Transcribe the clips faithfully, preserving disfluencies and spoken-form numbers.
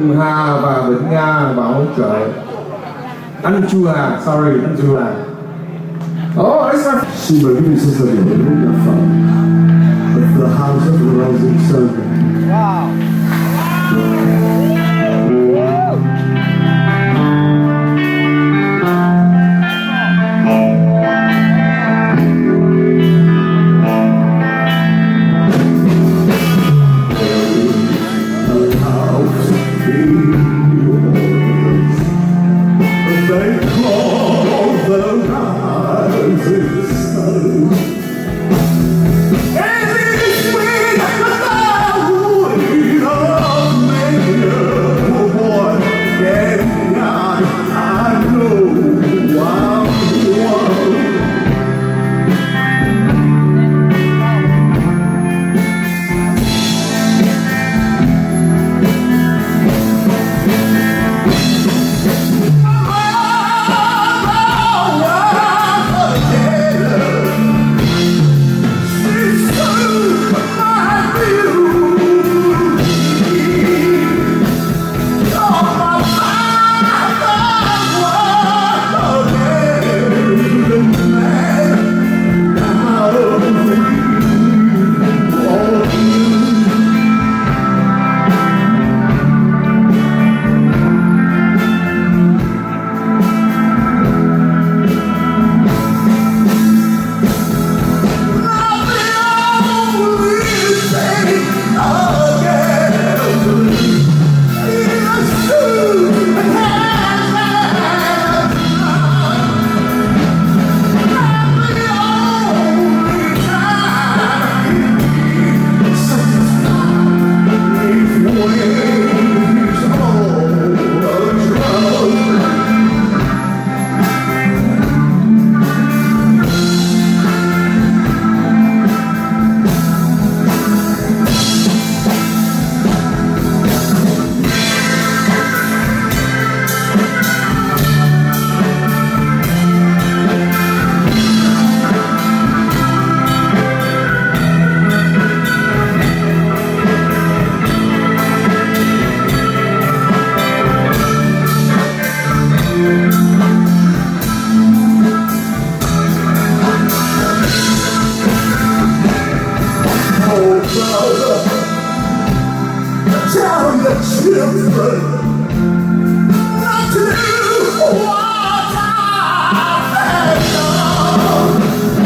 Hùng Hà và Vĩnh Nga vào hỗ trợ. Anh Chu Hà, sorry, anh Chu Hà. Oh, it's my... Xin mời quý vị xem sở điểm đến nhạc phẩm The House of the Rising Sun. Wow. Tell your children not to do what I have done.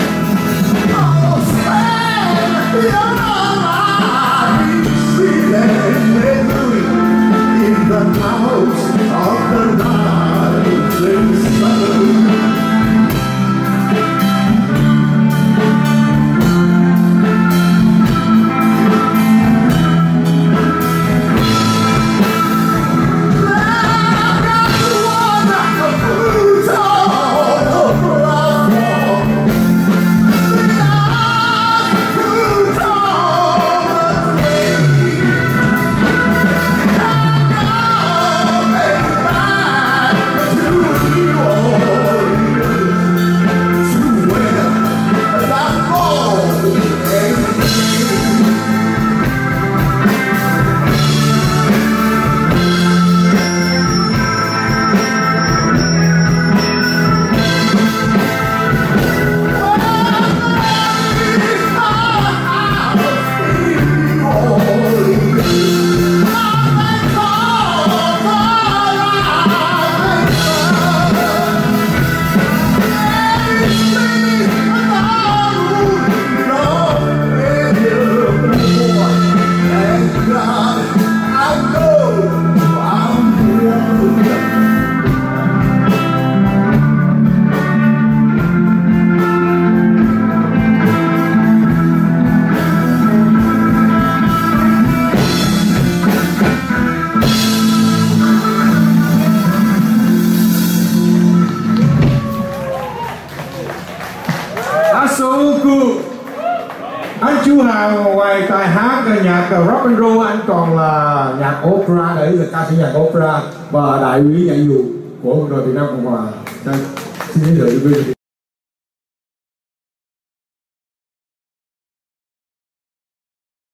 Oh, spend your life feeling in the house of the rising sun. Anh Chu Hà ngoài tài hát nhạc rock and roll, anh còn là nhạc opera, để là ca sĩ nhạc opera và đại úy nhảy dù của quân đội Việt Nam Cộng Hòa. Xin giới thiệu